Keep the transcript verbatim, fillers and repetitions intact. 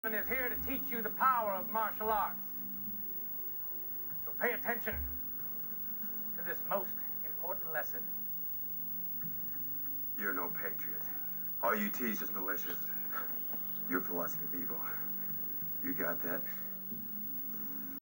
is here to teach you the power of martial arts. So pay attention to this most important lesson. You're no patriot. All you teach is malicious. Your philosophy of evil. You got that?